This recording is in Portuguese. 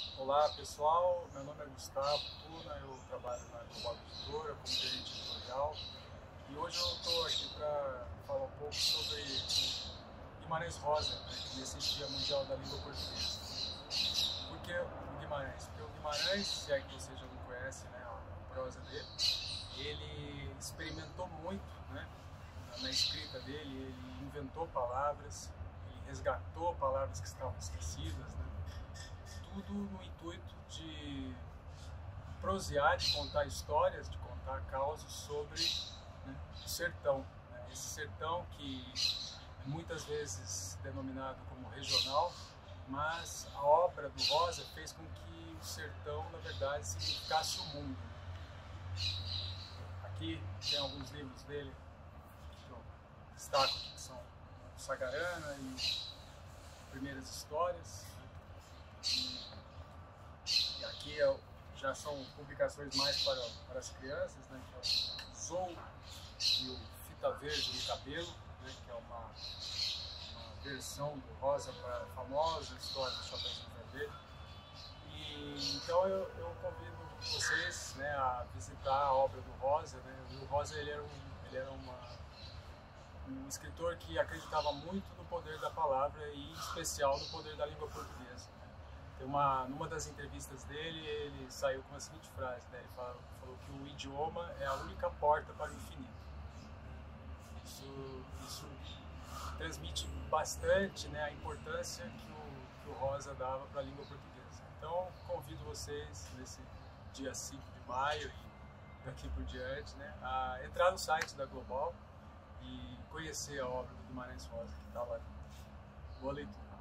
Olá pessoal, meu nome é Gustavo Tuna, eu trabalho na Global Editora como gerente editorial e hoje eu estou aqui para falar um pouco sobre o Guimarães Rosa, né, nesse Dia Mundial da Língua Portuguesa. Por que o Guimarães? Porque o Guimarães, se é que você já não conhece, né, a prosa dele, ele experimentou muito, né, na escrita dele, ele inventou palavras, ele resgatou palavras que estavam esquecidas, né, tudo no intuito de prosear, de contar histórias, de contar causos sobre, né, o sertão. Né? Esse sertão que é muitas vezes denominado como regional, mas a obra do Rosa fez com que o sertão, na verdade, significasse o mundo. Aqui tem alguns livros dele que eu destaco aqui, que são o Sagarana e Primeiras Histórias. E aqui já são publicações mais para as crianças, né, que é o Zou e o Fita Verde no Cabelo, né, que é uma versão do Rosa para a famosa história do Chapeuzinho Vermelho. E então eu convido vocês, né, a visitar a obra do Rosa. Né? O Rosa ele era um escritor que acreditava muito no poder da palavra e em especial no poder da língua portuguesa. Numa das entrevistas dele, ele saiu com a seguinte frase, né? Ele falou que o idioma é a única porta para o infinito. Isso transmite bastante, né, a importância que o Rosa dava para a língua portuguesa. Então, convido vocês, nesse dia 5 de maio e daqui por diante, né, a entrar no site da Global e conhecer a obra do Guimarães Rosa, que está lá. Boa leitura.